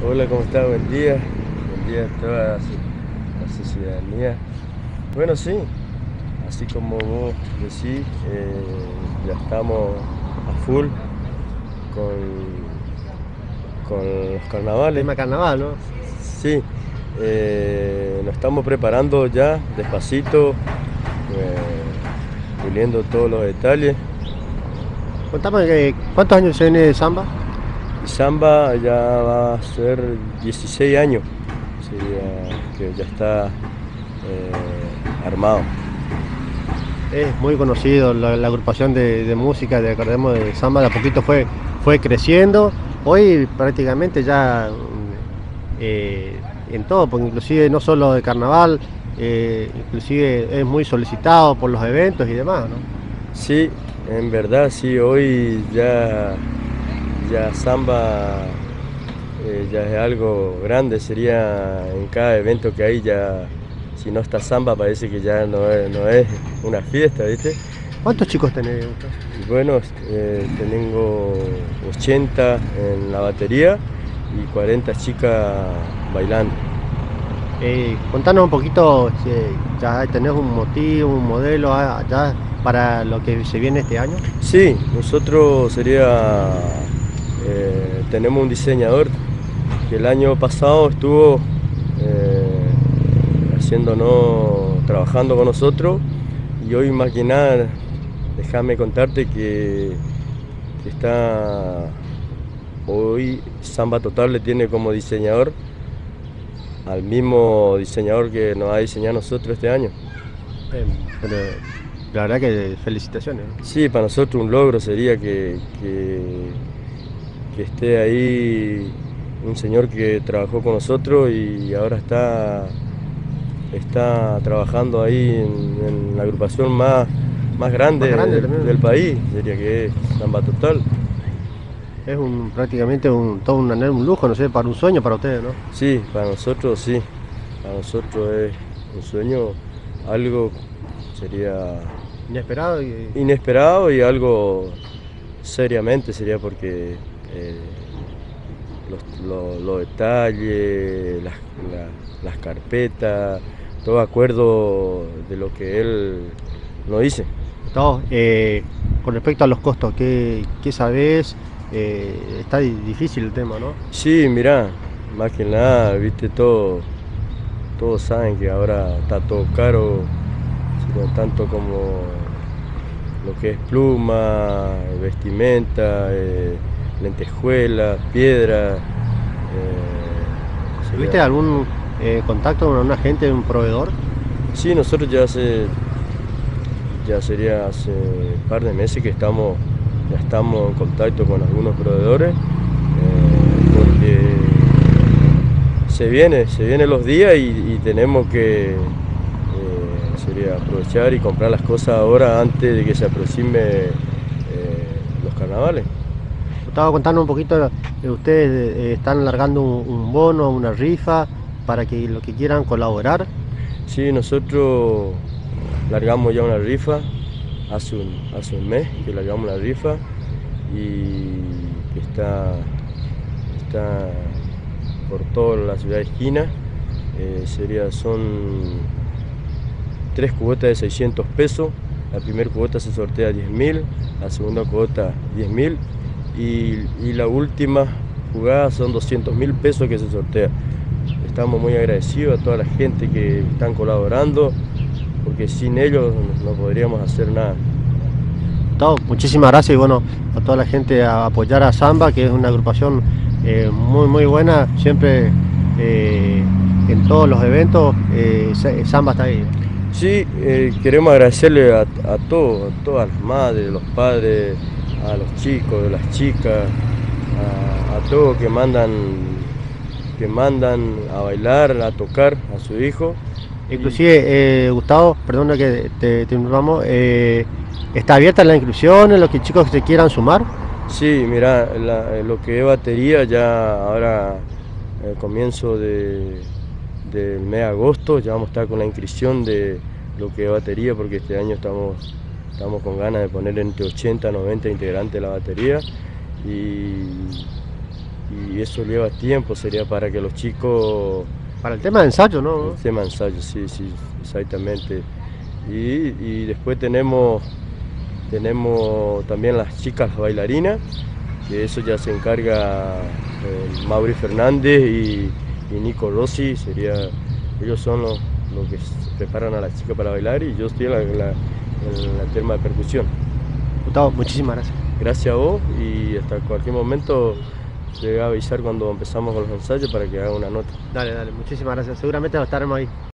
Hola, ¿cómo está? Buen día. Buen día a toda la ciudadanía. Bueno, sí, así como vos decís, ya estamos a full con, con los carnavales. Tema carnaval, ¿no? Sí, nos estamos preparando ya despacito, puliendo todos los detalles. Contame, ¿cuántos años se viene de samba? Y Samba ya va a ser 16 años, sería que ya está armado. Es muy conocido la agrupación de música, acordemos, de samba, de a poquito fue creciendo. Hoy prácticamente ya eh, en todo, porque inclusive no solo de carnaval, inclusive es muy solicitado por los eventos y demás, ¿no? Sí, en verdad, sí, hoy ya Samba ya es algo grande, sería en cada evento que hay ya, si no está Samba parece que ya no es una fiesta, ¿viste? ¿Cuántos chicos tenés, Gustavo? Y bueno, tengo 80 en la batería y 40 chicas bailando. Contanos un poquito, si ya tenés un motivo, un modelo ya para lo que se viene este año. Sí, nosotros tenemos un diseñador que el año pasado estuvo trabajando con nosotros y hoy más que nada, déjame contarte que está hoy Samba Total le tiene como diseñador al mismo diseñador que nos ha diseñado nosotros este año. Pero la verdad que felicitaciones, ¿no? Sí, para nosotros un logro sería que esté ahí un señor que trabajó con nosotros y ahora está trabajando ahí en la agrupación más Más grande grande del también. país, sería que es Samba Total. Es prácticamente todo un lujo, no sé, para un sueño para ustedes, ¿no? Sí, para nosotros es un sueño, algo sería Inesperado y inesperado y algo seriamente sería porque los detalles, las carpetas, todo acuerdo de lo que él nos dice. todo. Con respecto a los costos, ¿qué sabés? Está difícil el tema, ¿no? Sí, mirá, más que nada, viste, todos saben que ahora está todo caro, sino tanto como lo que es pluma, vestimenta, lentejuelas, piedra. ¿Tuviste algún contacto con un agente, un proveedor? Sí, nosotros ya sería hace un par de meses que ya estamos en contacto con algunos proveedores, porque se vienen los días y tenemos que sería aprovechar y comprar las cosas ahora antes de que se aproxime los carnavales. Estaba contando un poquito, ustedes están largando un bono, una rifa, para que los que quieran colaborar. Sí, nosotros largamos ya una rifa, hace un mes que largamos la rifa y que está por toda la ciudad de Esquina. Son tres cuotas de 600 pesos. La primera cuota se sortea 10.000, la segunda cuota 10.000 y la última jugada son 200.000 pesos que se sortea. Estamos muy agradecidos a toda la gente que están colaborando, porque sin ellos no podríamos hacer nada. Todo, muchísimas gracias y bueno, a toda la gente a apoyar a Samba, que es una agrupación muy buena, siempre en todos los eventos Samba está ahí. Sí, queremos agradecerle a todas las madres, los padres, a los chicos, las chicas, a todos que mandan a bailar, a tocar a su hijo. Y Inclusive, Gustavo, perdona que te interrumpamos, está abierta la inscripción, los que chicos que se quieran sumar. sí, mira, lo que es batería ya ahora, comienzo del mes de agosto, ya vamos a estar con la inscripción de lo que es batería, porque este año estamos con ganas de poner entre 80 y 90 integrantes de la batería. Y, y eso lleva tiempo, sería para que los chicos... Para el tema de ensayo, ¿no? El tema de ensayo, sí, sí, exactamente. Y después tenemos también las chicas, las bailarinas, que eso ya se encarga Mauri Fernández y Nico Rossi, ellos son los que preparan a las chicas para bailar y yo estoy en la tema de percusión. Gustavo, muchísimas gracias. Gracias a vos y hasta cualquier momento te voy a avisar cuando empezamos con los ensayos para que haga una nota. Dale, muchísimas gracias. Seguramente estaremos ahí.